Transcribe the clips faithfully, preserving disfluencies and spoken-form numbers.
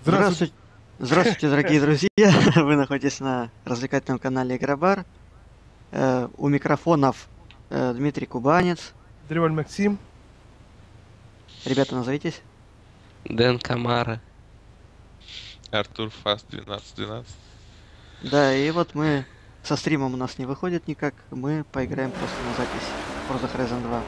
Здравствуйте, здравствуйте, дорогие друзья! Вы находитесь на развлекательном канале Игробар. Э, у микрофонов э, Дмитрий Кубанец. Древаль Максим. Ребята, назовитесь. Дэн Камара. Артур Фаст двенадцать двенадцать. Да, и вот мы со стримом у нас не выходит никак. Мы поиграем просто на запись. Forza Horizon два.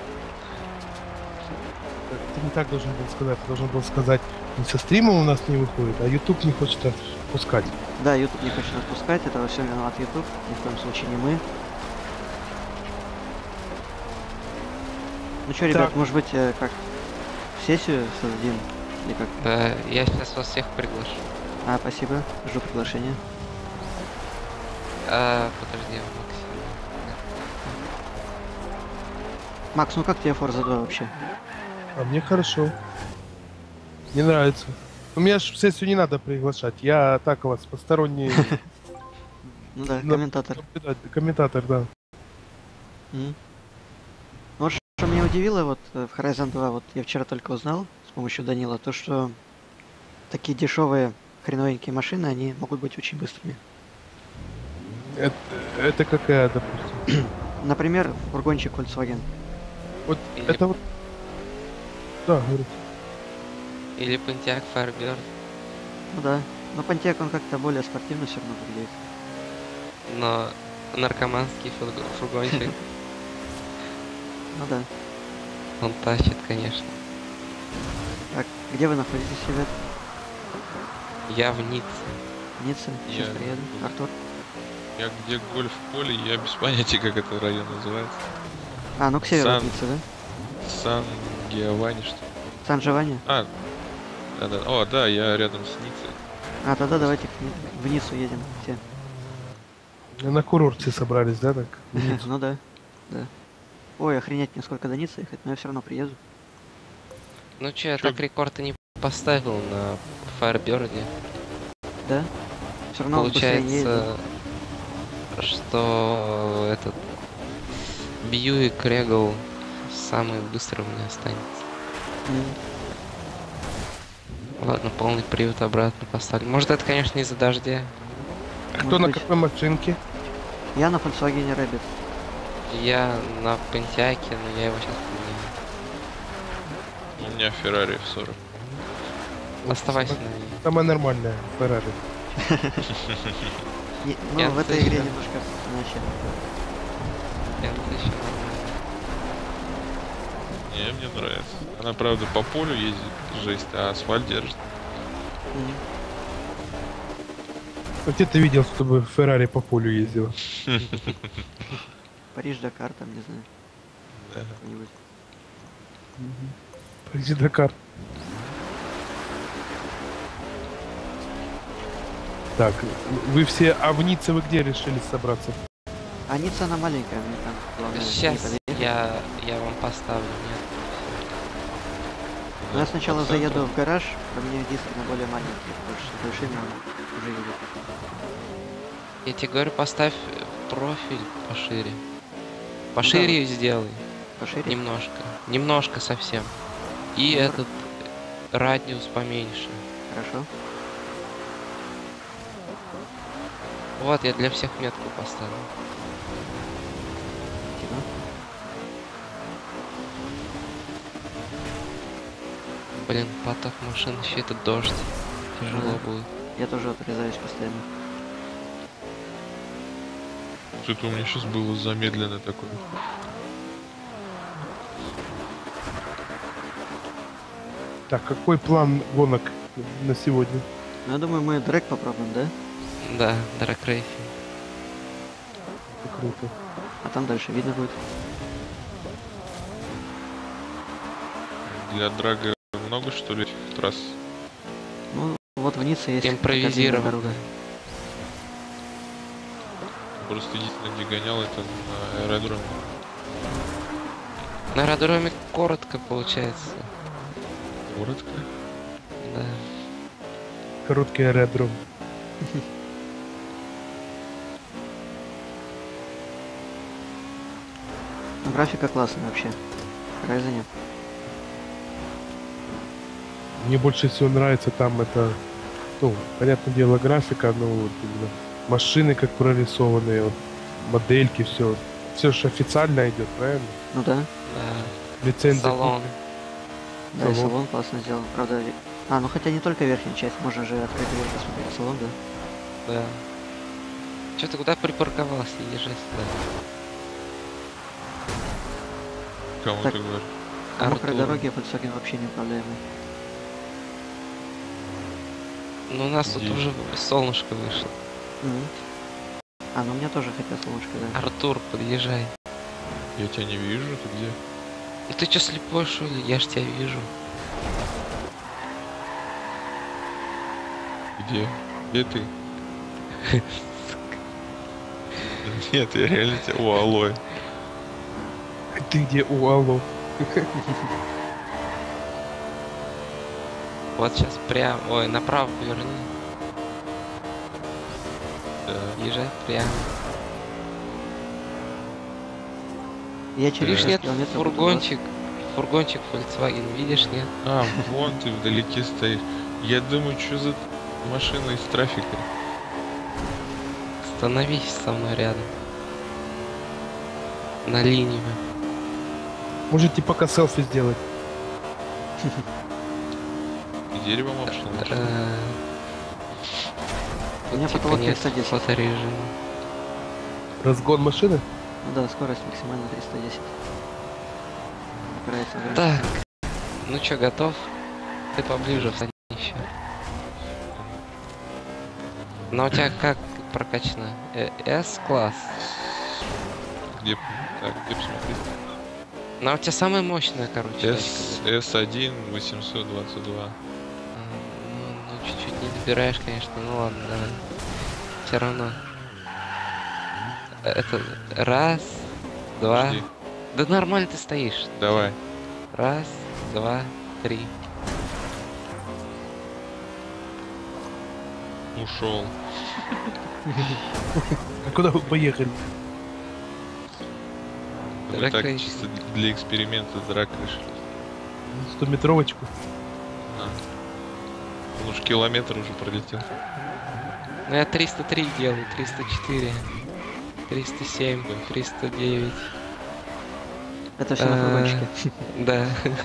Ты не так должен был сказать. Ты должен был сказать, не со стрима у нас не выходит, а YouTube не хочет отпускать. Да, YouTube не хочет отпускать. Это во всем виноват YouTube. Ни в коем случае не мы. Ну что, ребят, Так. может быть, э, как сессию создадим? Или как? Да, я сейчас вас всех приглашу. А, спасибо. Жду приглашения. А, подожди, Максим. Макс, ну как тебе Forza два вообще? А мне хорошо. Мне нравится. У меня ж в сессию не надо приглашать. Я так вас, посторонний Ну да, Ну, комментатор. комментатор, да. Мгм. Вот что меня удивило, вот э, в Horizon два, вот я вчера только узнал с помощью Данила, то что такие дешевые хреновенькие машины, они могут быть очень быстрыми. Это, это какая, допустим? Например, фургончик Volkswagen. Вот Или- это вот... Да, говорю. Или Pontiac Firebird. Ну да. Но Pontiac он как-то более спортивно все равно выглядит. Но наркоманский фург- фургончик, Ну да. он тащит, конечно. Так, где вы находитесь, ребят? Я в Ницце. В Ницце? Сейчас Я- приеду. Артур? Я где гольф поле, я без понятия, как этот район называется. А, ну к северу от Сан- Ниццы, да? Сан Геовани, что ли? Сан-Джованни? А, да, да. О, да, я рядом с Ниццей. А, тогда давайте к Ни- в Ниццу едем все. На курорте собрались, да, так? Ну да, да. Ой, охренеть, мне сколько до Ниццы ехать, но я все равно приеду. Ну че, я Чё? так рекорд и не поставил на Firebird. Да? Все равно он быстрее не едет. Получается, что этот Бьюик Регал самый быстрый у меня останется. М. Ладно, полный привод обратно поставлю. Может, это, конечно, из-за дождя. А Может кто на быть. какой машинке? Я на Volkswagen Rabbit. Я на Понтиаке, но я его сейчас поменяю. У меня Феррари эф сорок. Оставайся на ней. Самая нормальная, Феррари. Не- ну, Я в этой слышу, игре да. немножко иначе. Это еще нормально. Не, мне нравится. Она, правда, по полю ездит, жесть, а асфальт держит. М. А где ты видел, чтобы Феррари по полю ездила? Париж, Дакар, там, не знаю, Да. какой-нибудь. Париж, Дакар. Так, вы все, а в Ницце вы где решили собраться? А Ницца, она маленькая, мне там главное не Сейчас подъехать. я, я вам поставлю. Нет. Ну, я сначала По центру. заеду в гараж, поменяю диски на более маленькие, потому что с большими он уже едет. Я тебе говорю, поставь профиль пошире. Пошире ее сделай. Пошире? Немножко. Немножко совсем. И Ну, этот радиус поменьше. Хорошо. Вот, я для всех метку поставил. Кино. Блин, поток машин, еще этот дождь. Тяжело Ага. будет. Я тоже отрезаюсь постоянно. Вот это у меня сейчас было замедленное такое. Так, какой план гонок на сегодня? Ну, я думаю, мы дрэк попробуем, да? Да, Драг Рейсинг. Это круто. А там дальше видно будет. Для драга много, что ли, трасс? Ну, вот в Ницце есть такая длинная Импровизированно. дорога. Просто единственное, где гонял, это на аэродроме. На аэродроме коротко получается. Коротко. Да. Короткий аэродром. Ну, графика классная вообще. В Horizon. Мне больше всего нравится там это Ну, понятное дело, графика, ну, вот именно машины как прорисованные, вот, модельки, все. Все же официально идет, правильно? Ну да. Да. Лицензия. Салон. Да, и Салон. салон классно сделан. Правда, ви- а, ну хотя не только верхняя часть, можно же открыть дверь, посмотреть салон, да? Да. Че ты куда припарковался? Езжай сюда. Кому Так. ты говоришь? По мокрой Артур. дороге Volkswagen вообще неуправляемый. Ну у нас тут Иди. уже солнышко вышло. Мгм. А, ну у меня тоже хотя солнышко, да. Артур, подъезжай. Я тебя не вижу, ты где? Ну ты чё слепой, что ли? Я ж тебя вижу. Где? Где ты? Нет, я реально тебя... О, алло. Ты где? О, алло. Вот сейчас прям. Ой, направо поверни. Да. Езжай прямо. Я через Видишь, шесть нет, километров буду фургончик. Фургончик Volkswagen, видишь, нет? А, вон ты вдалеке стоишь. Я думаю, что за машина из трафика? Становись со мной рядом. На линию. Можете пока селфи сделать. И деревом обшла. Э, У меня Тут типа потолок нет триста десять. фоторежима. Разгон машины? Ну да, скорость максимально триста десять. Упирается в границу. Так, ну чё, готов? Ты поближе встань еще. Но у тебя как прокачано? Э, S-класс. Где? Так, где посмотреть? Но у тебя самая мощная, короче. S, эс один восемьсот двадцать два. А, Ну, ну, чуть-чуть не добираешь, конечно, ну ладно, давай. Все равно. Это раз, два. Подожди. Да нормально ты стоишь. Давай. Раз, два, три. Ушел. А куда вы поехали? Мы Драк так решили. чисто для эксперимента драк решили. Стометровочку. А. Он уж километр уже пролетел. Ну я триста три делаю, триста четыре, триста семь, триста девять. Это все на А, фургончике. Да.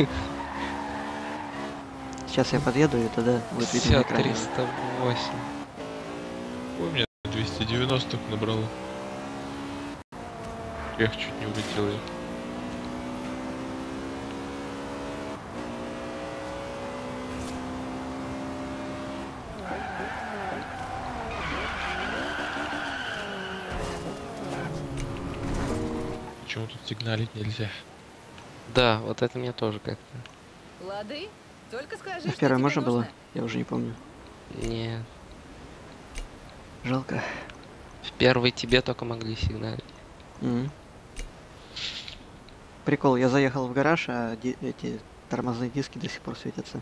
Сейчас я подъеду и тогда будет видно на Все, экране. триста восемь. Ой, у меня двести девяносто набрало. Эх, чуть не улетел я. Почему тут сигналить нельзя? Да, вот это мне тоже как-то. Лады, только скажи, А в что первой тебе можно было? нужно. Я уже не помню. Нет. Жалко. В первый тебе только могли сигналить. Мгм. Прикол, я заехал в гараж, а ди- эти тормозные диски до сих пор светятся.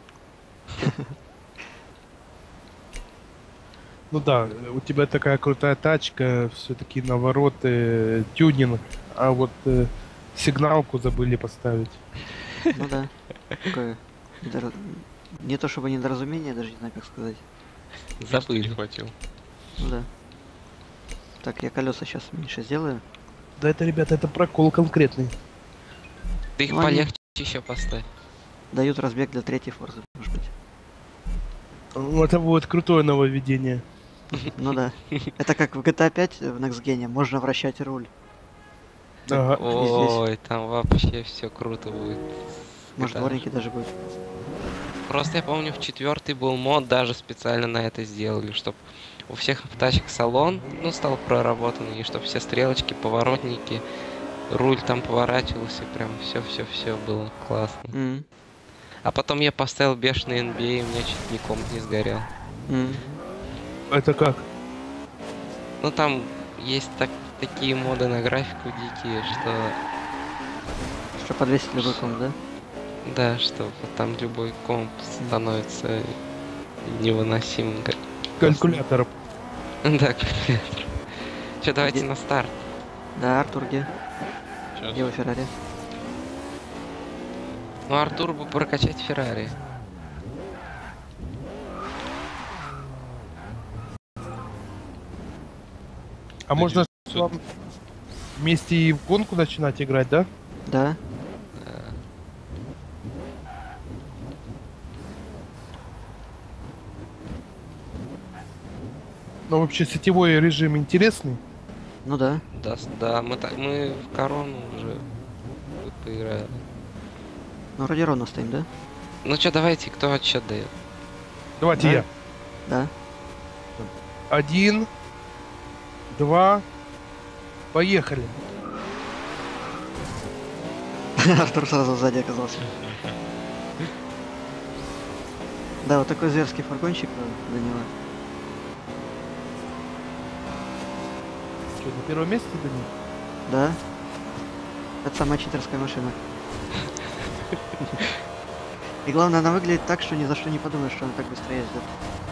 Ну да, у тебя такая крутая тачка, все-таки навороты, тюнинг, а вот э, сигналку забыли поставить. Ну да. Такое недора- не то чтобы недоразумение, даже не знаю как сказать. Места не Забыли. хватило. Ну да. Так, я колеса сейчас меньше сделаю. Да это, ребята, это прокол конкретный. Ты их Ну, они- полегче еще поставь. Дают разбег для третьей форзы, может быть. Ну, это будет крутое нововведение. Ну да. Это как в джи ти эй пять в Next Gen, можно вращать руль. Ага. Ой, там вообще все круто будет. Может, Да. дворники даже будут. Просто я помню, в четвертый был мод, даже специально на это сделали, чтобы у всех тачек салон, ну, стал проработанный, и чтобы все стрелочки, поворотники, руль там поворачивался, прям все-все-все было классно. М, А потом я поставил бешеный эн би эй, и у меня чуть не комп не сгорел. м. Это как? Ну, там есть так, такие моды на графику дикие, что, Что подвесить любой комп, да? да, что вот там любой комп становится невыносимым. как- Калькулятором. Да, калькулятор. Че, давайте Где- на старт. Да, Артур где? Сейчас. Где вы, Феррари? Ну, Артур бы прокачать Феррари. А можно с девятьсот. вами вместе и в гонку начинать играть, да? Да. Э, Но вообще сетевой режим интересный. Ну да. Да, с- да, мы так мы в корону уже вот поиграли. Ну, вроде ровно стоим, да? Ну что, давайте, кто отсчет дает? Давайте Да. я. Да. Один, два, поехали. Артур сразу сзади оказался. Да, вот такой зверский фургончик у Данила. Что, на первом месте, Данил? Да. Это самая читерская машина. И главное, она выглядит так, что ни за что не подумаешь, что она так быстро ездит.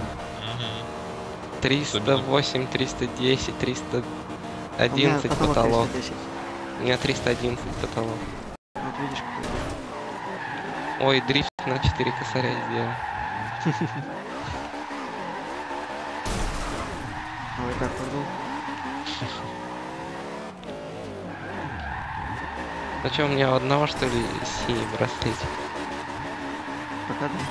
Мгм. триста восемь, триста десять, триста У меня одиннадцать потолок потолок. триста десять. У меня триста одиннадцать потолок. Вот видишь, какой. Ой, дрифт на четыре косаря сделал. Ой, так вот был. Ну что, у меня у одного, что ли, синий браслетик? Пока да.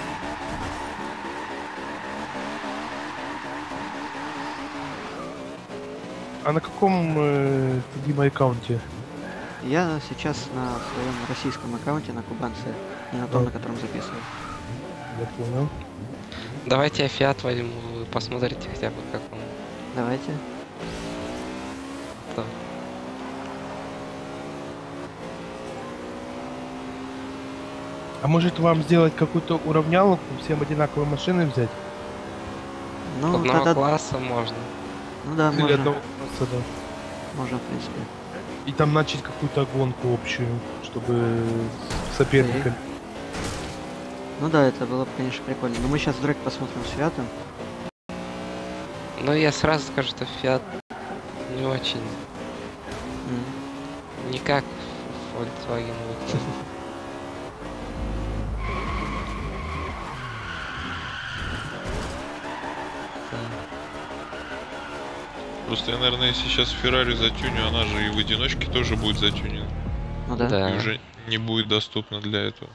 А на каком э, ты, Дима, аккаунте? Я сейчас на своем российском аккаунте на Кубанце, не на том, Да. на котором записываю. Я понял. Давайте я Фиат возьму, вы посмотрите хотя бы, как он. Давайте. Да. А может вам сделать какую-то уравняловку, всем одинаковые машины взять? Ну, Одного тогда... класса можно. Ну да, Или можно. одного класса, да. Можно, в принципе. И там начать какую-то гонку общую, чтобы с соперниками. Ну да, это было бы, конечно, прикольно. Но мы сейчас дрэк посмотрим с Фиатом. Но я сразу скажу, что Фиат не очень, М. не как Volkswagen выглядит. Да. Просто я, наверное, если сейчас Феррари затюню, она же и в одиночке тоже будет затюнена. Ну да. Да. И уже не будет доступна для этого.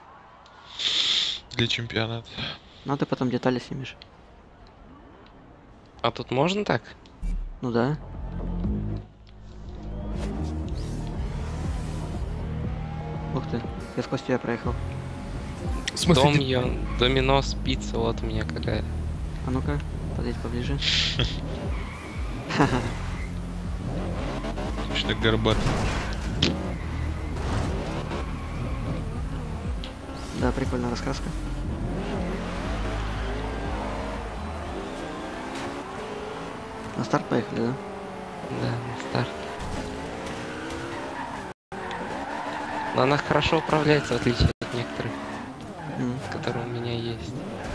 Для чемпионата. Ну ты потом детали снимешь. А тут можно так? Ну да. Ух ты, я сквозь тебя проехал. В смысле, Дом ты- ее, доминос, пицца, вот у меня какая. А ну-ка, подъедь поближе. Точно горбатый. Да, прикольная раскраска. На старт поехали, да? Да, на старт. Но она хорошо управляется, в отличие от некоторых, М. которые у меня есть.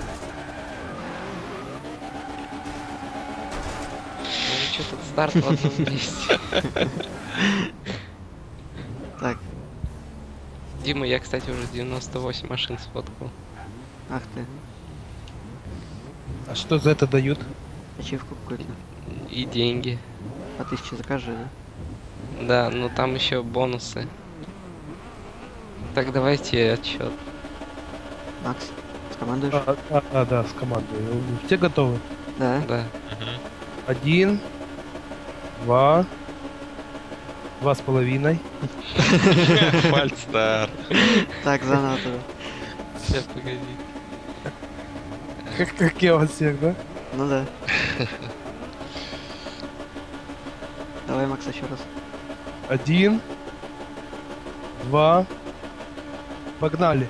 Ну что тут старт в одном месте. Так, Дима, я, кстати, уже девяносто восемь машин сфоткал. ах ты, А что за это дают? ачивку какую-то. И деньги. По тысяче закажи, да? Да, но там еще бонусы. Так, давайте отчет. Макс, скомандуешь? А, а, а, да, с командой. Вы все готовы? Да. Да. Мгм. Один, два, два с половиной. Фальстар. Так, заново тогда. Сейчас, погоди. Как, как я вас всех, да? Ну да. Давай, Макс, еще раз. Один, два, погнали.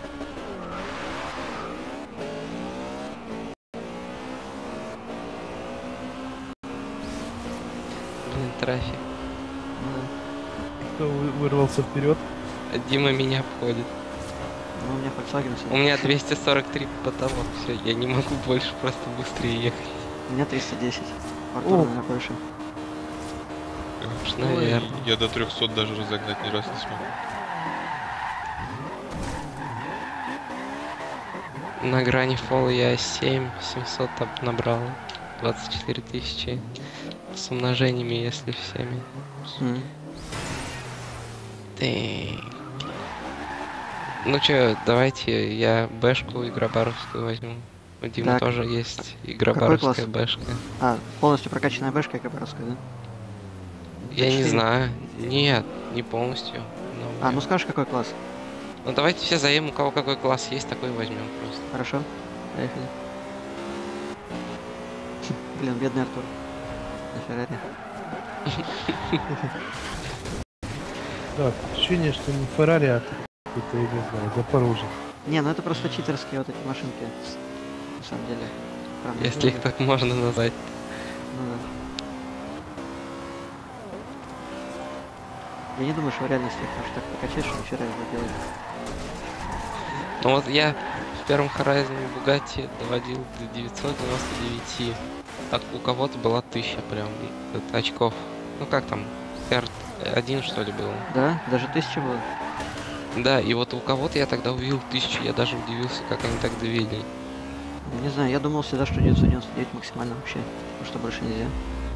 Блин, трафик. Ну да. Кто вы- вырвался вперед? Дима меня обходит. Ну, у меня Volkswagen У сегодня. меня двести сорок три потолок. Все, я не могу больше просто быстрее ехать. У меня триста десять. Артур О. у меня больше. Уж, Ой, наверное. Я до трехсот даже разогнать ни раз не смогу. На грани фола я семь семьсот там набрал. двадцать четыре тысячи с умножениями, если всеми. М. Ты. Ну чё, давайте я бэшку игробаровскую возьму. У Димы Так. тоже есть Какой игробаровская класс? бэшка. А, полностью прокачанная бэшка и кабаровская, да? Я не четыре. знаю. Нет, не полностью. но у А, меня- ну скажешь, какой класс? Ну давайте все заявим, у кого какой класс есть, такой возьмем просто. Хорошо, поехали. Блин, бедный Артур. На Феррари. Так, ощущение, что не Феррари, а какой-то, я не знаю, Запорожец. Не, ну это просто читерские вот эти машинки. На самом деле. Прям не Если их знаю. так можно назвать. Ну да. Я не думаю, что в реальности их можно так прокачать, что вчера его делали. Ну вот я в первом Horizon Bugatti доводил до девятьсот девяносто девять. Так у кого-то была тысяча прям это, очков. Ну как там? эр один что ли было? Да? Даже тысяча было? Да, и вот у кого-то я тогда увидел тысячу, я даже удивился, как они так довели. Не знаю, я думал всегда, что девятьсот девяносто девять максимально вообще. Потому что больше нельзя.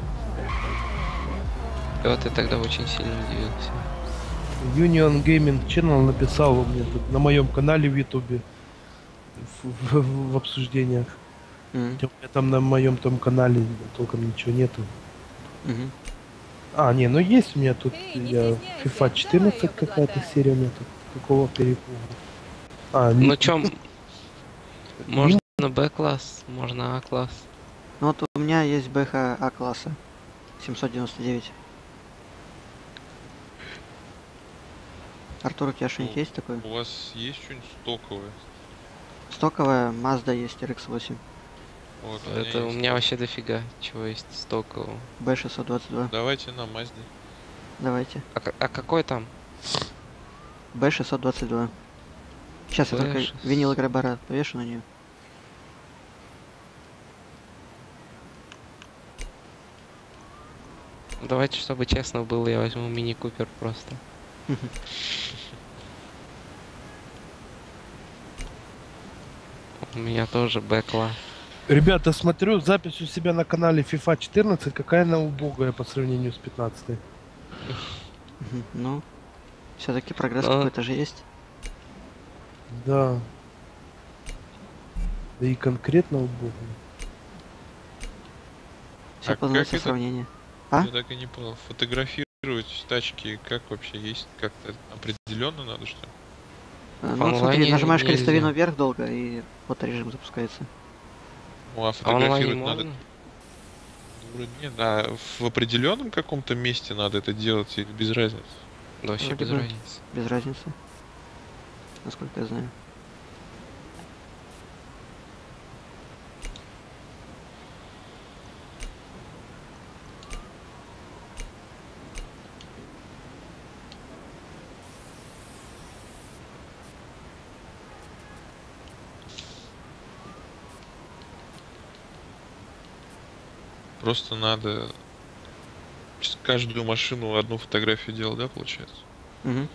И вот я тогда очень сильно удивился. Union Gaming Channel написал мне тут на моем канале в Ютубе в, в- в обсуждениях. Мгм. Хотя у меня там на моем том канале толком ничего нету. Мгм. А, не, ну есть у меня тут Эй, не я стесняйся, FIFA четырнадцать давай её какая-то подлатай. серия у меня тут. Какого перепуга. А, Ну не- чё, можно Б-класс, можно А-класс. Ну вот у меня есть БХ А класса. семьсот девяносто девять. Артур, у тебя что-нибудь Ну, есть такое? У вас есть что-нибудь стоковое? Стоковая Mazda есть эр икс восемь. Вот, у Это у есть. меня вообще дофига чего есть стокового. бэ шестьсот двадцать два. Давайте на Мазде. Давайте. А, к- а какой там? бэ шестьсот двадцать два. Сейчас я бэ только шестьсот. винил грабара повешу на нее. Давайте, чтобы честно было, я возьму мини-купер просто. У меня тоже Б-класс. Ребята, смотрю запись у себя на канале FIFA четырнадцать, какая она убогая по сравнению с пятнадцатой. Мгм. Ну, все-таки прогресс А. какой-то же есть. Да. Да и конкретно убогая. Все А познается как это- сравнение. А? Я так и не понял. Фотографировать тачки как вообще есть? Как-то определенно надо, что ли? Э, В Ну, смотри, онлайне нажимаешь нельзя. крестовину вверх долго, и фоторежим запускается. Ну, а А онлайн фотографировать можно? надо. Ну, вроде нет, а в определенном каком-то месте надо это делать или без разницы? Да вообще Вроде без бы. разницы. Без разницы. Насколько я знаю. Просто надо с- каждую машину одну фотографию делать, да, получается? Мгм.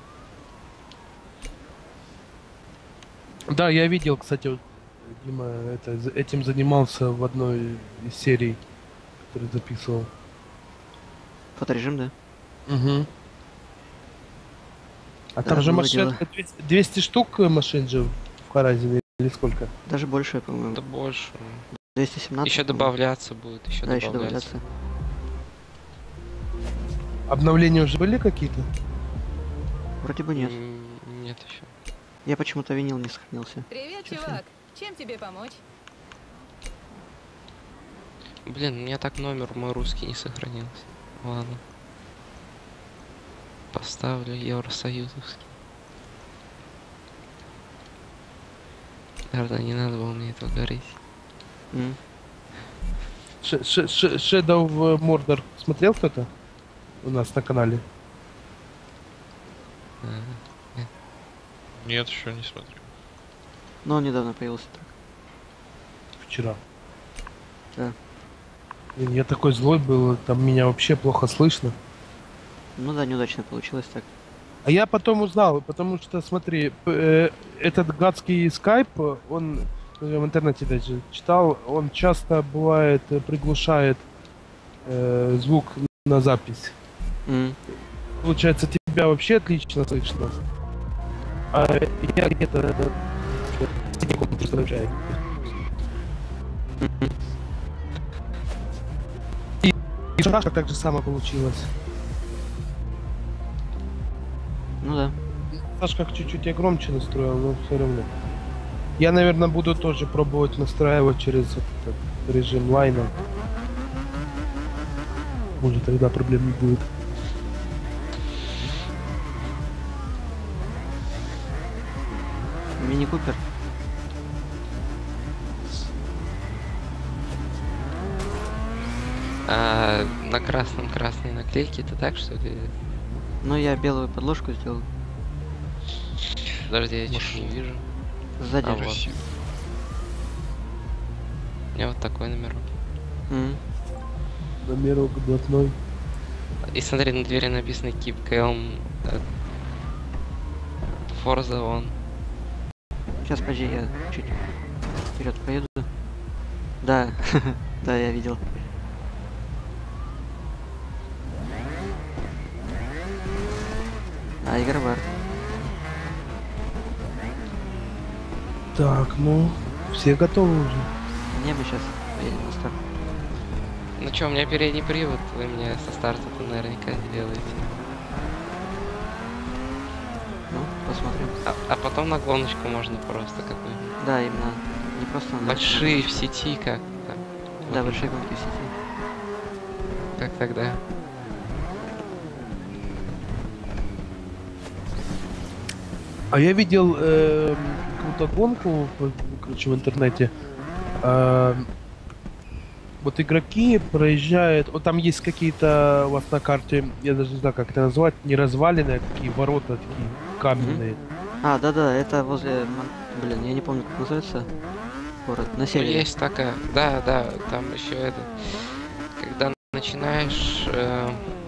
Да, я видел, кстати, вот Дима это, за- этим занимался в одной из серий, который записывал. Фоторежим, да? Угу. Да, А там же было машин дело. двести, двести штук машин же в Horizon или сколько? Даже больше, по-моему. Да больше. двести семнадцать. Еще по-моему. добавляться будет, еще Да, еще добавляться. добавляться. Обновления уже были какие-то? Вроде бы нет. М, Нет еще. Я почему-то винил не сохранился. Привет, Чё чувак. Чем тебе помочь? Блин, у меня так номер мой русский не сохранился. Ладно. Поставлю Евросоюзовский. Наверное, не надо было мне этого говорить. М. Ш- Ш- Ш- Shadow of Mordor смотрел кто-то у нас на канале? А, Нет, еще не смотрю. Но он недавно появился так. Вчера. Да. Блин, я такой злой был, там меня вообще плохо слышно. Ну да, неудачно получилось так. А я потом узнал, потому что, смотри, п- э, этот гадский скайп, он я в интернете даже читал, он часто бывает э, приглушает э, звук на запись. М. Получается, тебя вообще отлично слышно. А я где-то э, в стене комнаты сообщаю. И, и Сашка так же само получилось. Ну да. Сашка чуть-чуть я громче настроил, но все равно. Я, наверное, буду тоже пробовать настраивать через этот режим лайна. Может, тогда проблем не будет. Мини Купер. А на красном красные наклейки, это так что ли? Ну, я белую подложку сделал. Подожди, я Может, чуть не вижу. Сзади. А вот. Красиво. У меня вот такой номерок. М. Номерок блатной. И смотри, на двери написано Keep Calm. э, Forza on. Сейчас, подожди, я чуть вперед поеду. Да, да, я видел. А, Игорвар. Так, ну, все готовы уже. Не, мы сейчас поедем на старт. Ну чё, у меня передний привод, вы мне со старта-то наверняка сделаете. Ну, посмотрим. А, а потом на гоночку можно просто какую-нибудь. Да, именно. Не просто на... Большие в сети как-то. Да, большие гонки в сети. Как тогда? А я видел э, какую-то гонку, в- короче, в интернете. Э, вот игроки проезжают, вот там есть какие-то у вас на карте, я даже не знаю, как это назвать, не развалины, а такие ворота такие каменные. А, да-да, это возле... Мон- Блин, я не помню, как называется. Город. На Ну, севере. есть такая. Да, да, там еще это. Когда начинаешь э,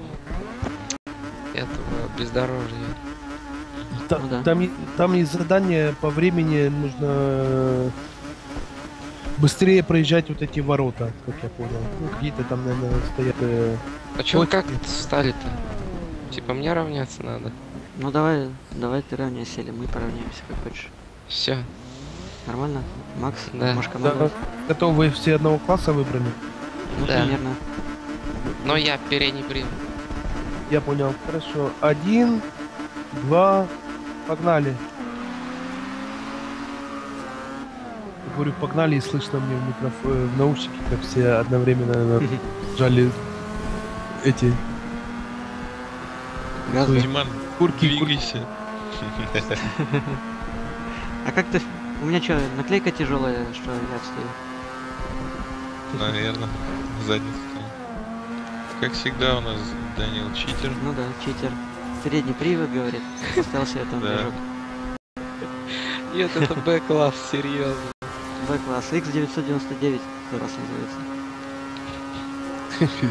этого бездорожья. Та- Ну да. там, е- там есть задание по времени, нужно э, быстрее проезжать вот эти ворота, как я понял. Ну, какие-то там, наверное, стоят. э, А чё вы точки. как встали-то? Типа мне равняться надо. Ну давай, давай ты равняйся, или мы поравняемся, как хочешь. Все. Нормально? Макс? Да. Можешь Да, командовать? готовы все одного класса выбрали? Ну, Да. примерно. Но я передний привод. Я понял. Хорошо. Один, два, погнали. Я говорю, погнали, и слышно мне в микрофон, в наушники, как все одновременно наверное, жали эти Газ, Ой. да? Диман, курки. курки. двигайся. А как ты... У меня что, наклейка тяжелая, что я отстаю? Наверное, задница. Как всегда у нас Данил читер. Ну да, читер. Передний привод, говорит. Остался этом Да. движок. Нет, это Б-класс, серьезно. Б-класс. икс девятьсот девяносто девять как раз называется.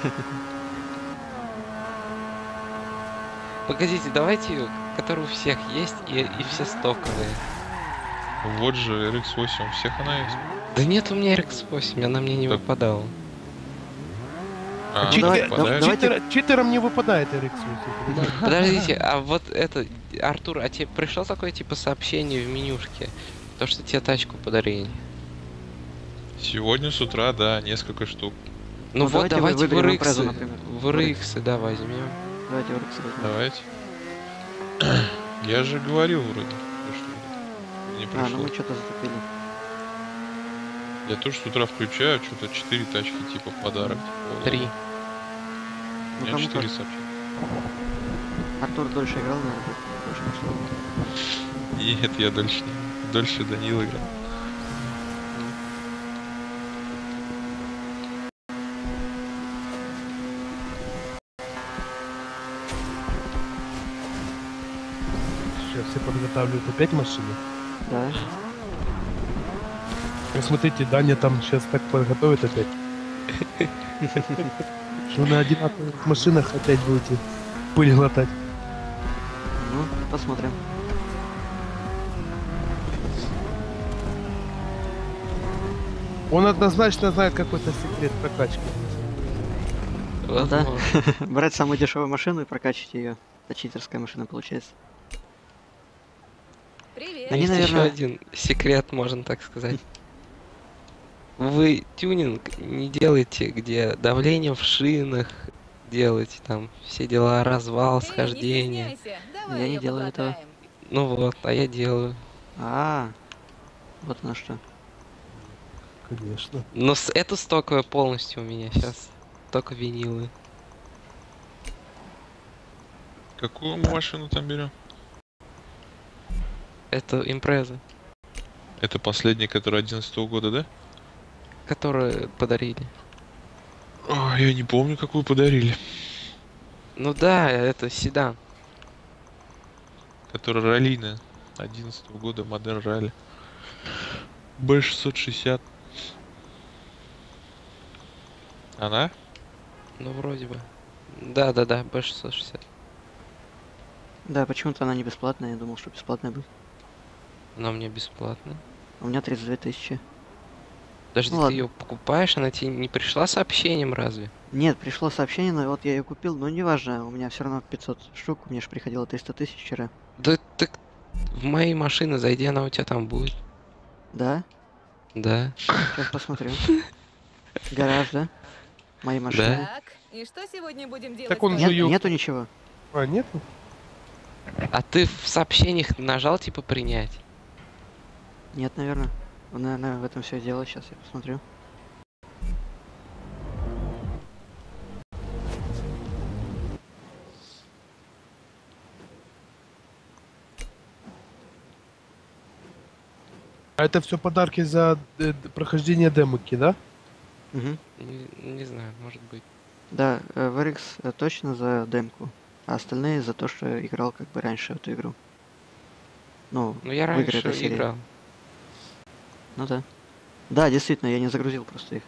Погодите, давайте, который у всех есть и, и все стоковые. Вот же эр икс восемь, у всех она есть. Да нет, у меня эр икс восемь, она мне не Так. выпадала. А, Ну, давай- она да- выпадает? давайте- Читера- читерам не выпадает эр икс восемь, понимаешь? Подождите, а вот это, Артур, а тебе пришло такое типа сообщение в менюшке? То, что тебе тачку подарили? Сегодня с утра, да, несколько штук. Ну, Ну, вот давайте давайте вы- в выберем эр икс, Импрезу, например. в эр икс, да, возьмем. Давайте в икс возьмем. Давайте. Я же говорил вроде, что не А, ну пришло. мы что-то затупили. Я тоже с утра включаю, что-то четыре тачки типа в подарок. типа, Три. У Ну меня кому четыре как. сообщения. Артур дольше играл, наверное, больше пришло. Нет, я дольше не. Дольше Данил играл. Сейчас все подготавливают опять машины. Да. Ну, смотрите, Даня там сейчас так подготовит опять. Что вы на одинаковых машинах опять будете пыль глотать. Ну, посмотрим. Он однозначно знает какой-то секрет прокачки. Ну да. Возможно. Брать самую дешевую машину и прокачивать ее. Это читерская машина получается. Привет. Они, Есть еще наверное- один секрет, можно так сказать. Вы тюнинг не делаете, где давление в шинах делаете, там все дела, развал, Эй, не схождение. стесняйся, давай Я не её делаю этого. подлатаем. Ну вот, а я делаю. А, вот оно что. Конечно. Но с- это стоковое полностью у меня сейчас. Только винилы. Какую мы машину там берем? Это импреза, Это последняя, которая одиннадцатого года, да? которую подарили. О, я не помню, какую подарили. Ну да, это седан. Которая раллийная. одиннадцатого года, модель ралли. бэ шестьсот шестьдесят. Она? Ну вроде бы. Да-да-да, бэ шестьсот шестьдесят. Да, почему-то она не бесплатная, я думал, что бесплатная будет. Она у меня бесплатная. У меня тридцать две тысячи. Подожди, Ну ты ладно. ее покупаешь, она тебе не пришла сообщением разве? Нет, пришло сообщение, но вот я ее купил, но неважно, у меня все равно пятьсот штук, мне же приходило триста тысяч вчера. Да так в мои машины зайди, она у тебя там будет. Да? Да. Сейчас посмотрю. Гараж, да? Мои машины. Так, и что сегодня будем делать? Так он с же Нет, тобой? её- нету ничего. А, нету? А ты в сообщениях нажал типа принять? Нет, наверное. Наверное, в этом все дело. Сейчас я посмотрю. А это все подарки за э, д- прохождение демоки, да? Мгм. Не, не знаю, может быть. Да, э, в эр икс э, точно за демку, а остальные за то, что играл как бы раньше в эту игру. Ну, Ну я в игры раньше этой серии. играл. Ну да. Да, действительно, я не загрузил просто их.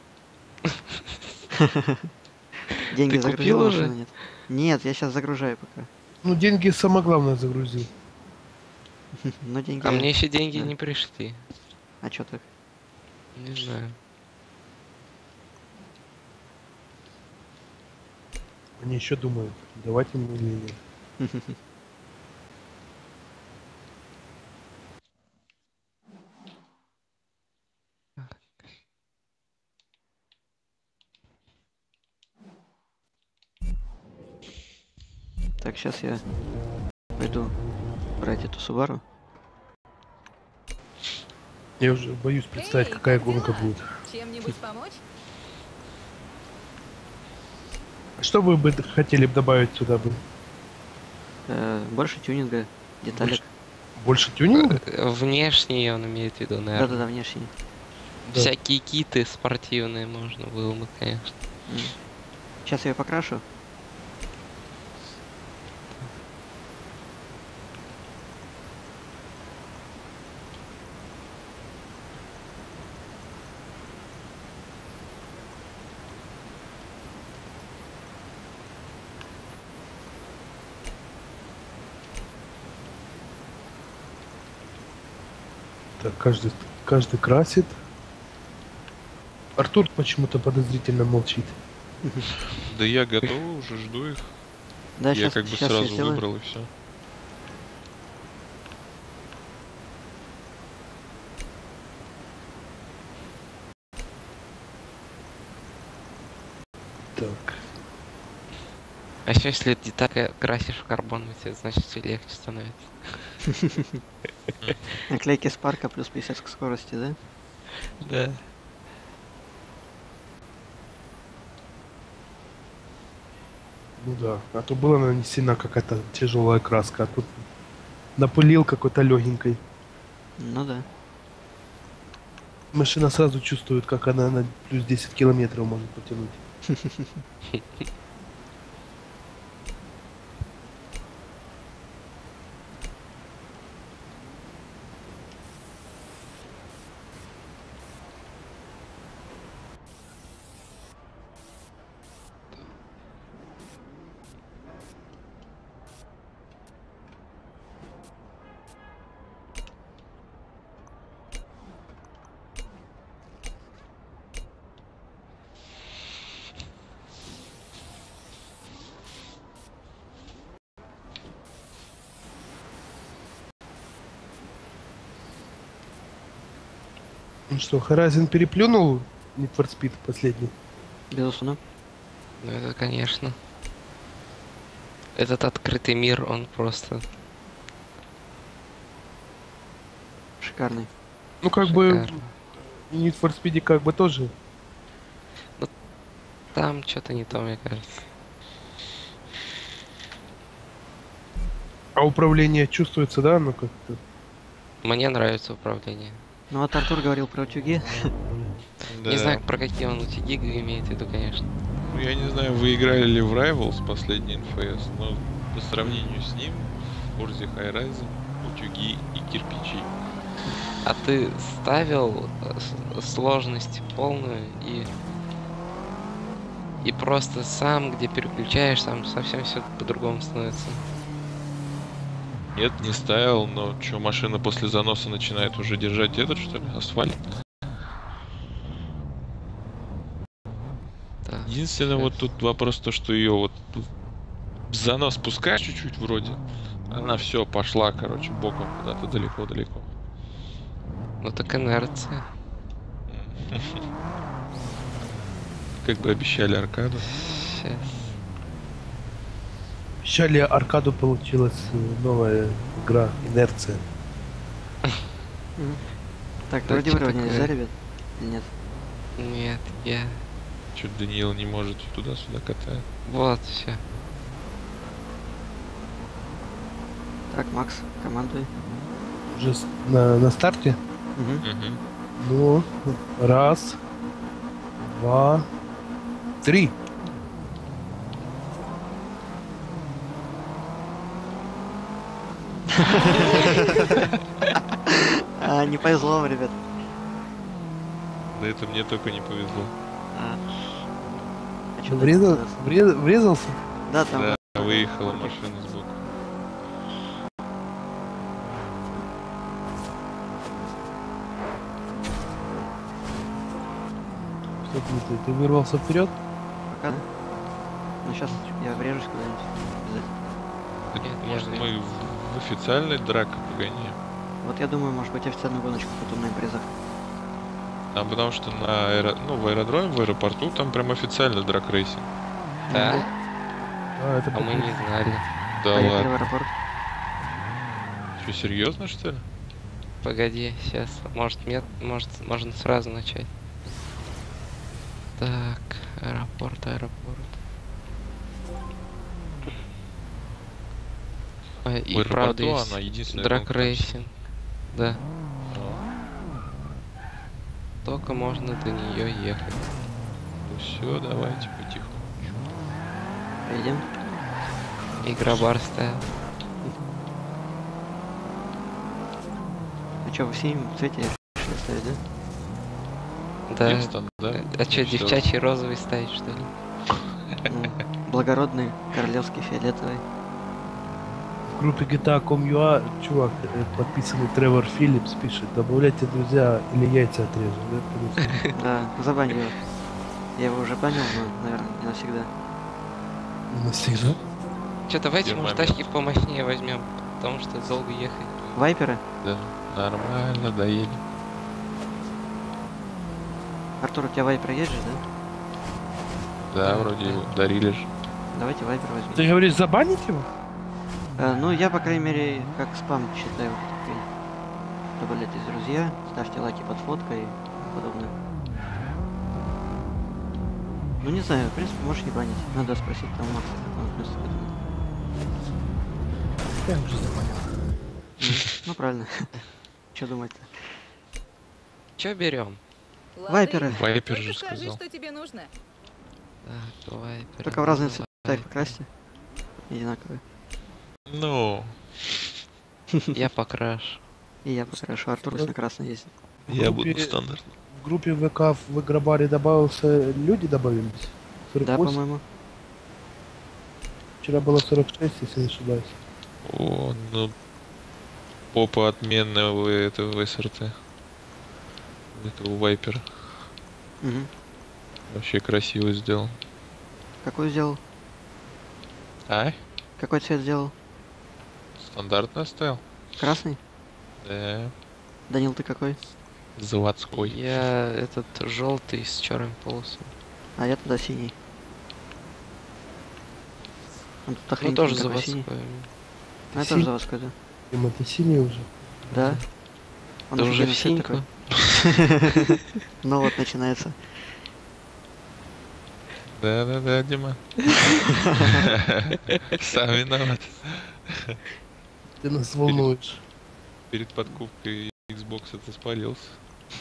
Деньги Ты загрузил, купил а машины уже? нет. Нет, я сейчас загружаю пока. Ну, деньги самое главное загрузил. Но деньги... А мне еще деньги да. не пришли. А чё так? Не знаю. Они еще думают, давать им или нет. Так, сейчас я пойду брать эту Субару. Я уже боюсь представить, Эй, какая как гонка дела? будет. Чем-нибудь помочь? А что вы бы хотели бы добавить сюда бы? Э, больше тюнинга, деталек. Больше тюнинга? Э, Внешний он имеет в виду, наверное. Да-да-да, внешний. Да. Всякие киты спортивные можно было бы, конечно. Сейчас я ее покрашу. Так, каждый, каждый красит. Артур почему-то подозрительно молчит. Да я готов, уже жду их. Да, я сейчас, как бы сейчас я сразу сделаю. выбрал и все. Так. А еще если деталь красишь в карбон, у тебя значит все легче становится. Наклейки Спарка плюс пятьдесят к скорости, да? Да. Ну да. А то была нанесена какая-то тяжелая краска, а тут напылил какой-то легенькой. Ну да. Машина сразу чувствует, как она на плюс десять километров может потянуть. Ну что, Horizon переплюнул Need for Speed последний? Безусловно. Ну это конечно. Этот открытый мир, он просто Шикарный. Ну как бы шикарный. Need for Speed как бы тоже. Там что-то не то, мне кажется. А управление чувствуется, да? Ну как-то. Мне нравится управление. Ну вот Артур говорил про утюги. Да. Не знаю, про какие он утюги имеет в виду, конечно. Ну, я не знаю, вы играли ли в Rivals, последний эн эф эс, но по сравнению с ним, в Forza Horizon, утюги и кирпичи. А ты ставил э, с- сложность полную и и просто сам, где переключаешь, там совсем все по-другому становится. Нет, не ставил, но что, машина после заноса начинает уже держать этот, что ли, асфальт? Да. Единственное, вот тут вопрос то, что ее вот тут в занос пускаешь чуть-чуть вроде, она все пошла, короче, боком куда-то далеко-далеко. Ну так инерция. Как бы обещали аркаду. Сейчас. Обещали аркаду, получилась э, новая игра Инерция. Мгм. Так, Да вроде чё вроде такое? нельзя, ребят? Или нет? Нет, я. Чё Даниил не может туда-сюда катать. Вот, все. Так, Макс, командуй. Уже с- на, на старте. Мгм. Мгм. Ну, раз, два, три. А, не повезло вам, ребят. Да это мне только не повезло. А, а чё Врезал, дальше у нас? врез- врезался? Да, там Да, вот выехала машина сбоку. Что ты, ты, ты вырвался вперед? пока, да? Ну сейчас я врежусь куда-нибудь. Обязательно. Так, Нет, может, нет, мы нет. в, в официальной драке погоняем? Вот я думаю, может быть, официальную гоночку потом на призах. Там потому что на аэро... ну, в аэродроме, в аэропорту, там прям официально драг-рейсинг. Да? А, это А мы не знали. Да Поехали в ладно. аэропорт. Что, серьезно, что ли? Погоди, сейчас. Может, нет, может, можно сразу начать. Так, аэропорт, аэропорт. А, и В правда аэропорту есть она единственная драг гонка там. рейсинг. Да. Ну, Только можно до нее ехать. все, давайте потихоньку. Поедем. Игра бар ставил. А чё, вы в синем цвете решили ставить, да? Да. Есть стандарт. А что, Всё. девчачий розовый ставить, что ли? Ну, благородный, королевский, фиолетовый. В группе джи ти эй точка ком точка ю а чувак, э, подписанный Тревор Филлипс, пишет: добавляйте друзья или яйца отрежу. Да, конечно. Да, забань его. Я его уже банил, но, наверное, не навсегда. Навсегда. Че, давайте, Где может, момент? тачки помощнее возьмем, потому что долго ехать. Вайперы? Да, нормально, доедем. Артур, у тебя вайпер есть же, да? Да, вроде его дарили же. Давайте вайпер возьмем. Ты говоришь, забанить его? Э, ну, я, по крайней мере, как спам считаю. вот такой. Добавляйтесь в друзья, ставьте лайки под фоткой и подобное. Ну, не знаю, в принципе, можешь не банить. Надо спросить там у Макса, как он относится к этому. Я уже забанил. Мгм. Ну, правильно. Че думать-то? Че берем? Лады, Вайперы. Вайпер только же скажи, сказал. что тебе нужно. Так, давай. Только в разные цвета их давай. покрасьте. Одинаковые. Ну, Я покрашу. И я покрашу. Артур на красный ездит. В я группе- буду стандарт. В группе ВК в Игробаре добавился, люди добавились. сорок Да, восемь. по-моему. Вчера было сорок шесть, если не ошибаюсь. О, ну, попа отменная у этого СРТ. У этого вайпера. Мгм. Вообще красиво сделал. Какой сделал? А? Какой цвет сделал? Стандартно оставил? Красный? Да. Данил, ты какой? Заводской. Я этот желтый с черным полосом. А я туда синий. Он тут Ну охренительно тоже такой заводской. синий. Ну, это Синий? тоже заводской, да. Дима, ты синий уже? Да. Он Ты уже офигенный в цвет синьку? такой. Ну вот начинается. Да-да-да, Дима. Сам виноват. Ты нас волнуешь. Перед подкупкой Xbox ты спалился.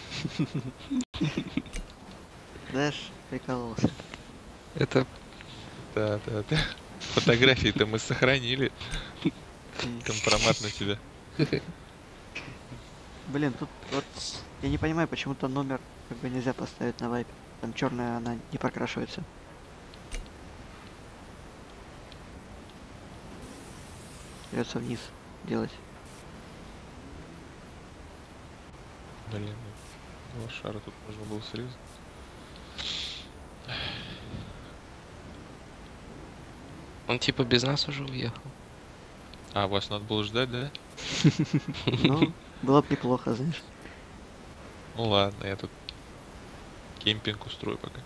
Знаешь, прикололся. Это Да, да, да. Фотографии-то мы сохранили. М. Компромат на тебя. Блин, тут вот я не понимаю, почему-то номер как бы нельзя поставить на вайп. Там черная, она не прокрашивается. Придется вниз делать. Блин, два шара тут можно было срезать. он типа без нас уже уехал. А, вас надо было ждать, да? Ну, было бы неплохо, знаешь. Ну ладно, я тут кемпинг устрою пока.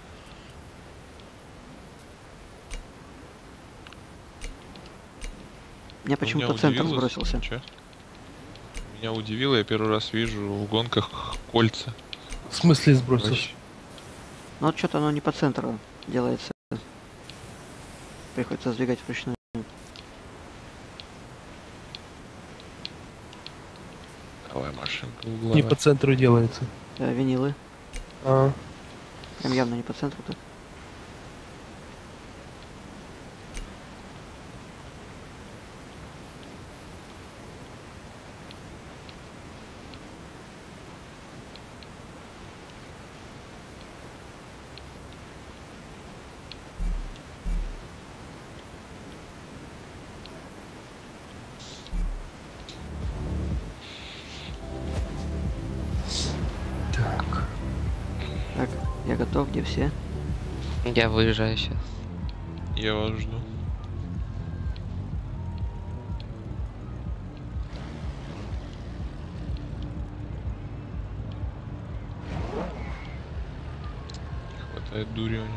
Меня почему-то центр сбросился. Чё? Меня удивило, я первый раз вижу в гонках кольца. В смысле сбросил? Вообще. Ну вот что-то оно не по центру делается. Приходится сдвигать вручную. Давай, машинка Не угловая. по центру делается. Э, винилы. А, Прям явно не по центру так. так. Так, я готов, где все? Я выезжаю сейчас. Я вас жду. Не хватает дури у него.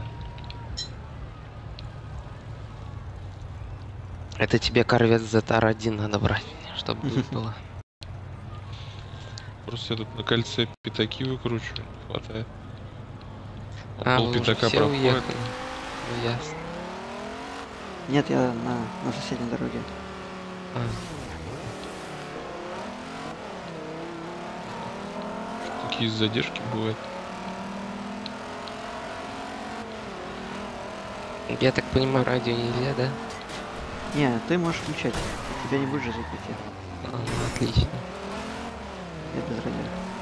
Это тебе корвет зет ар один надо брать, чтобы дуть было. Просто я тут на кольце пятаки выкручиваю, не хватает. Он А, пол вы уже пятака все проходит. уехали. Ну ясно. Нет, я на, на соседней дороге. А, Такие задержки бывают. я так понимаю, радио нельзя, да? Не, ты можешь включать. У тебя не будет же звук идти. А, ну, отлично. Я без радио.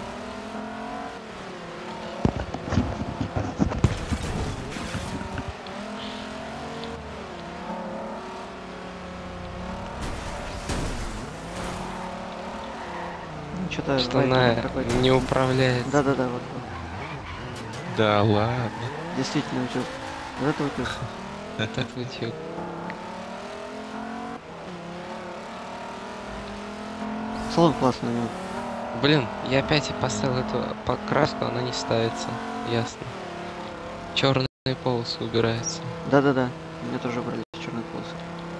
Что-то Что она не управляет. Да-да-да, вот, вот. Да ладно. Действительно, утюг. Вот это утюг. Так утюг. Салон классный у него. Блин, я опять и поставил эту покраску, она не ставится. Ясно. Черные полосы убираются. Да-да-да. У меня тоже брали черные полосы.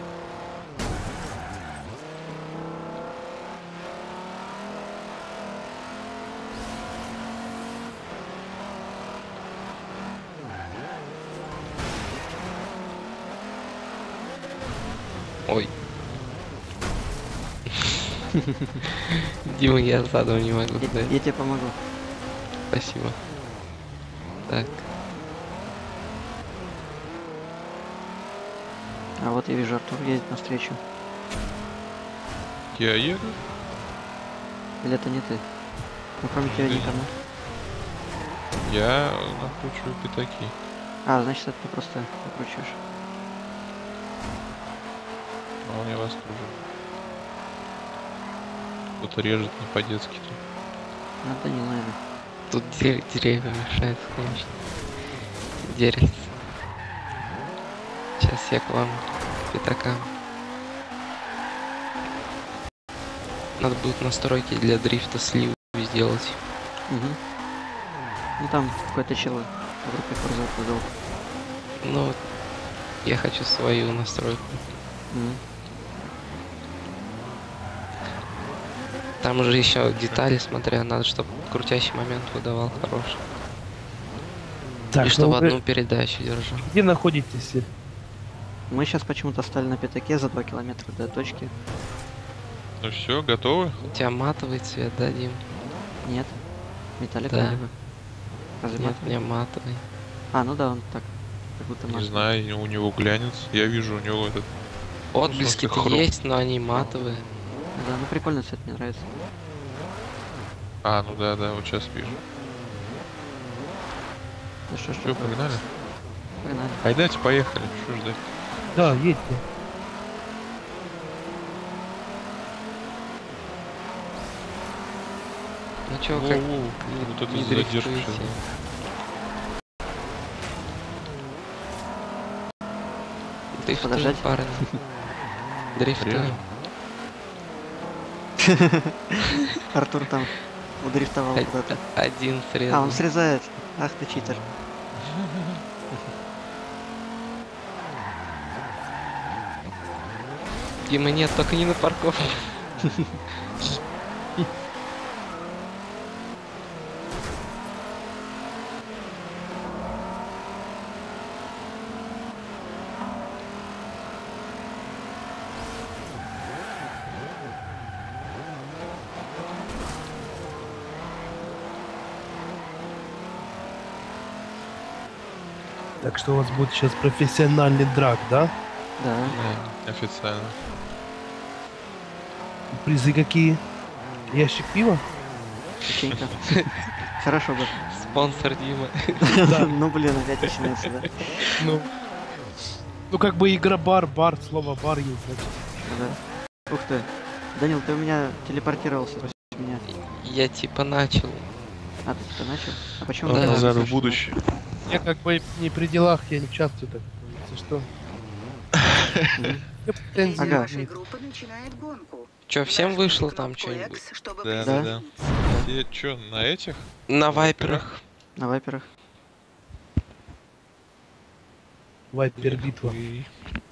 Ой. Дима, я задом не могу. Я, Да, я тебе помогу. спасибо. Так, А вот я вижу, Артур едет навстречу. Я еду. Или это не ты? Ну, кроме тебя Да никому. Я накручиваю пятаки. А, значит, это ты просто выкручиваешь. А он я вас тоже. Кто-то режет не по-детски тут. Ну, это не, наверное. тут дерев- деревья мешают, конечно. Деревья. Сейчас я к вам, к пятакам. Надо будет настройки для дрифта сливы сделать. Угу. Ну там какой-то чел в группе Forza подал. Ну, я хочу свою настройку. Мгм. Там же еще детали, смотря, надо, чтобы крутящий момент выдавал хороший. Так, И чтобы ну вы одну передачу держал. где находитесь? Мы сейчас почему-то стали на пятаке за два километра до точки. Ну все, готовы? У тебя матовый цвет, да, Дим? Нет. Металлик Да. вроде бы. Разве Нет, матовый? не матовый. А, ну да, он так. Как будто Не матовый. знаю, у него глянец. Я вижу у него этот... Отблески-то хром. есть, но они матовые. Да, ну прикольный цвет, мне нравится. А, ну да, да, вот сейчас вижу. Ну что ж, Все, погнали. погнали. Айдайте, поехали. Что ждать? Да, едьте. Ну чё, Воу, как воу, не- вот это не задержка дрифтуете? сейчас. Дрифтуем, Подождать? парни. Дрифтуем. Реально? Артур там удрифтовал Од- куда-то. Один А, срезал. он срезает. Ах ты читер. Дима, нет, только не на парковке. Так что у вас будет сейчас профессиональный драк, да? Да. Да, официально. Призы какие? Ящик пива? Печенька. Хорошо бы. Спонсор Дима. Ну блин, опять начинается, да? Ну. Ну как бы игра бар, бар, слово бар есть, значит. Да. Ух ты. Данил, ты у меня телепортировался после меня. Я типа начал. А, ты типа начал? А почему Вот Да. ты так назад в пишешь? будущее. Я как бы не при делах, я не участвую так. Если что. Мгм. Я претензий Ага. нет. группа начинает гонку. Чё, всем вышло там что-нибудь? Да, Да. да, да. Все что, на этих? На вайперах. На вайперах. Вайпер битва. Ой.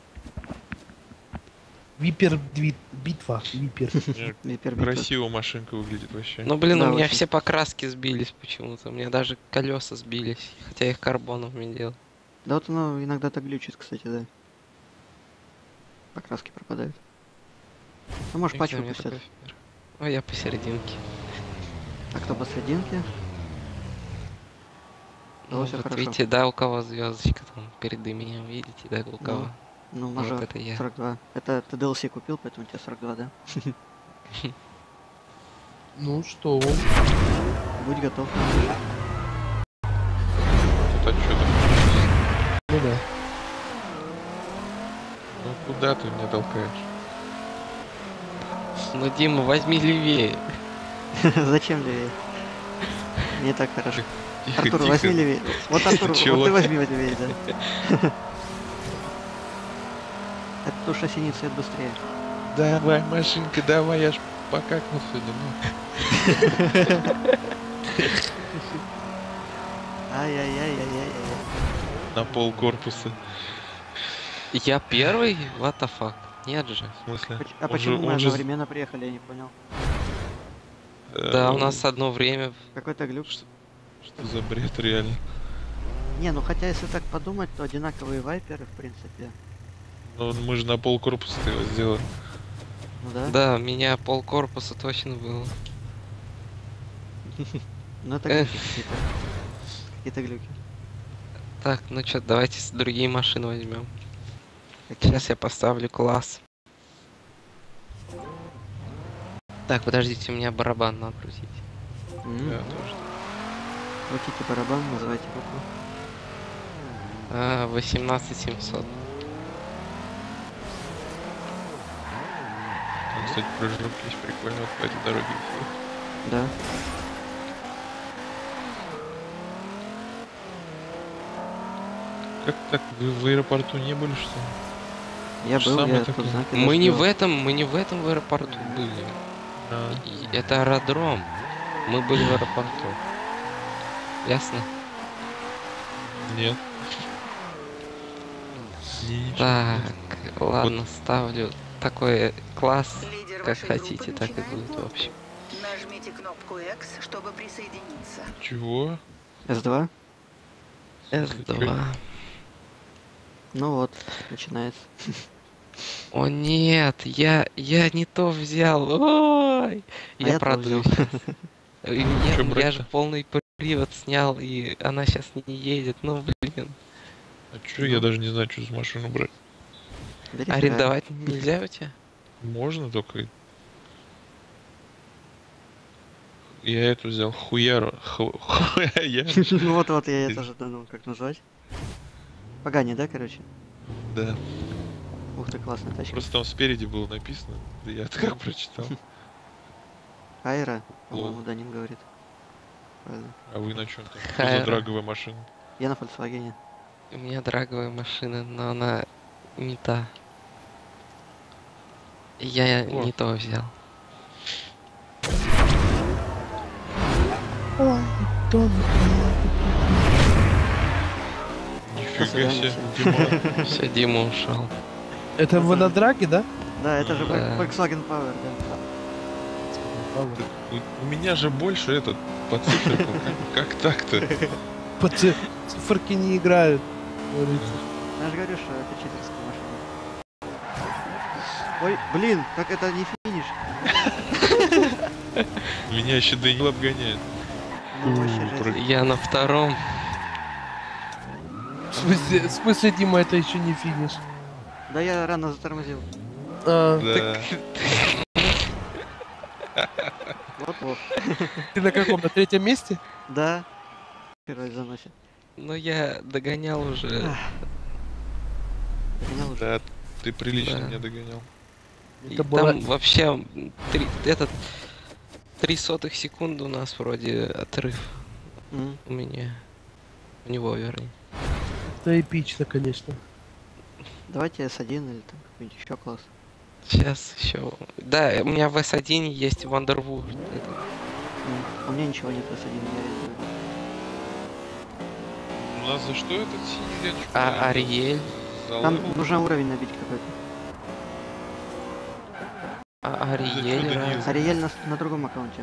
Випер дви- битва. Випер. Не, Випер битва. Красиво машинка выглядит вообще. Ну блин, Да, у меня очень. все покраски сбились почему-то. У меня даже колеса сбились. Хотя я их карбоновыми делал. Да вот оно иногда так глючит, кстати, да. Покраски пропадают. Ну, может, И патч всё, у меня выпустят. такой фигур. Ой, я посерединке. А кто посерединке? Ну, Ну, всё вот хорошо. видите, да, у кого звездочка там перед именем, видите, да, у кого? Ну, Вот мажор. это я. сорок два. Это ты ди эл си купил, поэтому у тебя сорок два, да? Ну что? Будь готов. Тут что то Ну да. Ну куда ты меня толкаешь? Ну, Дима, возьми левее. Зачем левее? Не так хорошо. Тихо, Артур, тихо. возьми левее. Вот Артур, вот Чего? ты возьми левее, да. Это то, что синий цвет быстрее. Давай, машинка, давай, я ж покакну сегодня. Ай-яй-яй-яй-яй-яй. Ну, на пол корпуса. Я первый? What the fuck? Нет же. В смысле? Поч- А Он почему же- мы он же- одновременно приехали, я не понял. э, Да, у нас одно время. Какой-то глюк. Что за бред реально? Не, ну хотя если так подумать, то одинаковые вайперы, в принципе. Ну мы же на пол корпуса его сделали. Ну да. Да, у меня пол корпуса точно было. Ну это Эх. глюки какие-то. Какие-то глюки. Так, ну что, давайте с другие машины возьмем. Какие? Сейчас я поставлю класс. Так, подождите, у меня барабан надо крутить. М, Да, тоже. Крутите барабан, называйте букву. А, восемнадцать семьсот. Там, кстати, прыжок есть прикольно вот по этой дороге. Да. Как так? Вы в аэропорту не были, что ли? Я То же был, самое я такое. тут знаки Мы не заснул. в этом, мы не в этом в аэропорту были. А, И это аэродром. Мы были в аэропорту. Ясно? Нет. Ничего. Так, ладно, ставлю такой класс, как хотите, так и будет в общем. Нажмите кнопку X, чтобы присоединиться. Чего? эс два? эс два. Ну вот, начинается. О нет, я, я не то взял. Ой, А я я то продаю. взял. И Я, Чё я брать-то? же полный привод снял, и она сейчас не едет. Ну блин. А чё, я даже не знаю, что за машину брать. Бери Феррари. Арендовать нельзя у тебя? Можно только... Я эту взял, хуяру. Ху- Хуя. Ну вот-вот, я это тоже думал, как назвать. Погани, да, короче? Да. Ух ты, классная тачка. Просто там спереди было написано. Да я так прочитал. Хайра, по-моему, Лол. Данил говорит. Правильно. А вы на чем там? Что за Хайра. драговая машина? Я на Volkswagen. У меня драговая машина, но она не та. Я О. не то взял. Нифига свидания себе. всем. Дима. Все, Дима ушел. Это вы на драке, да? Да, это же Да. Volkswagen Power, да. У- У меня же больше этот по циферкам. Как как так-то? По ци- циферки не играют. говорится. Я же говорю, что это читерская машина. Ой, блин, как это не финиш? Меня еще Данил обгоняет. Ну, вообще М, жесть. про- Я на втором. В смысле, в смысле, Дима, это еще не финиш. Да я рано затормозил. А, Да. Вот-вот. ты на каком? На третьем месте? Да. Первый заносит. Но я догонял уже. Догонял уже. Да, ты прилично Да. меня догонял. И Это там было- вообще м, три, этот три сотых секунды у нас вроде отрыв М. у меня. У него, вернее. Это эпично, конечно. Давайте эс один или там какой-нибудь еще класс. Сейчас еще. Да, у меня в эс один есть Вандервуд. М. А у меня ничего нет эс один, я арендую. У нас за что этот синий ленточку? А Ариэль? За Там левел? нужно уровень набить какой-то. А Ариэль? Отсюда раз- не- Ариэль на, на другом аккаунте.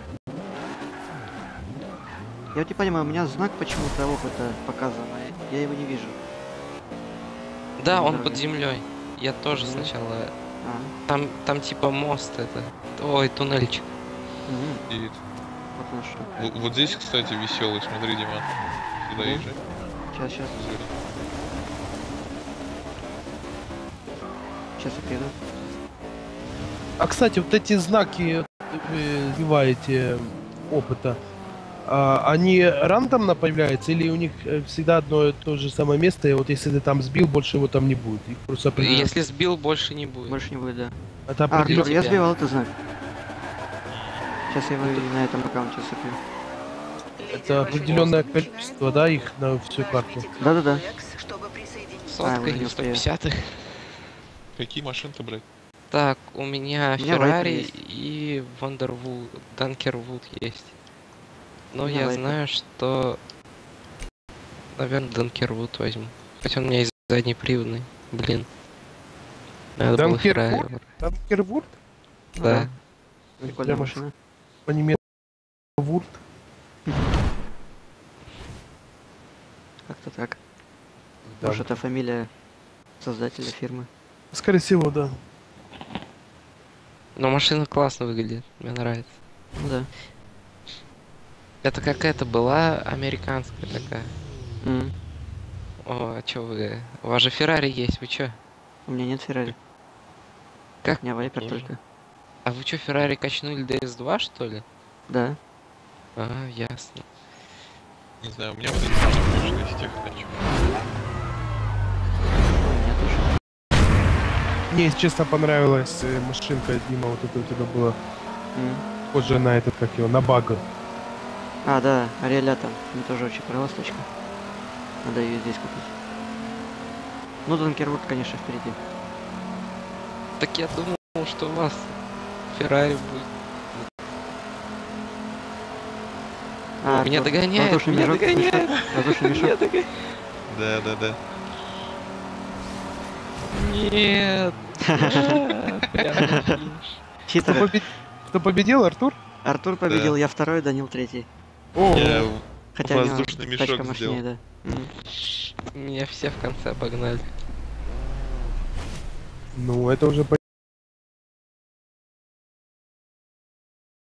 Я вот не понимаю, у меня знак почему-то опыта показан, а я его не вижу. Да, он Дороги. под землей. Я тоже Мгм. сначала. А, Там, там типа мост это. Ой, туннельчик. мгм, И вот оно что. Вот, вот здесь, кстати, веселый, смотри, Дима. Сюда Да. езжай. Сейчас, сейчас, сейчас я приеду. А, кстати, вот эти знаки вы сбиваете опыта, а, они рандомно появляются или у них э, всегда одно и то же самое место, и вот если ты там сбил, больше его там не будет? Их просто определяют. Если сбил, больше не будет. Больше не будет, да. Это А, определенно. Артур, я тебя. сбивал этот знак. Сейчас я его и на этом аккаунте сыплю. Это определенное количество, да, их на всю карту. Да-да-да. Чтобы присоединиться. Сотка А, уже или не сто успею. пятьдесят. Какие машины-то брать? Так, у меня У меня Viper Феррари есть. и Вандервуд, Данкервуд есть. Но У меня я Viper. знаю, что, наверное, Данкервуд возьму. Хотя он у меня есть заднеприводный. Блин. Надо было Данкервуд? Феррари. брать. Танкервурт? Да. Прикольная Прямо машина. По-немецки Вурт. Как-то так. Да. Может, это фамилия создателя фирмы. Скорее всего, да. Но машина классно выглядит. Мне нравится. Ну да. Это какая-то была американская такая. М. О, а чё вы? У вас же Феррари есть, вы чё? У меня нет Феррари. Как? У меня Вайпер Тоже. только. А вы чё, Феррари качнули ди эс два, что ли? Да. А, ясно. Не знаю, у меня вот эти машины из тех тачек. У меня тоже. Мне, если честно, понравилась э, машинка, Дима, вот это у тебя было М. похоже на этот, как его, на бага. А, да, Ариэля там. Мне тоже очень понравилась тачка. Надо ее здесь купить. Ну, Данкервуд, конечно, впереди. Так я думал, что у вас Феррари будет. А, Меня Артур, догоняет, воздушный меня мешок, догоняет. мешок, воздушный Меня мешок. догоняет. Да, да, да. Нет. Да, прям на финиш. Кто, Читеры. побед- Кто победил, Артур? Артур победил, я второй, Данил третий. О, Я Хотя у него воздушный тачка мешок мощнее, сделал. да. Мгм. Меня все в конце обогнали. ну это уже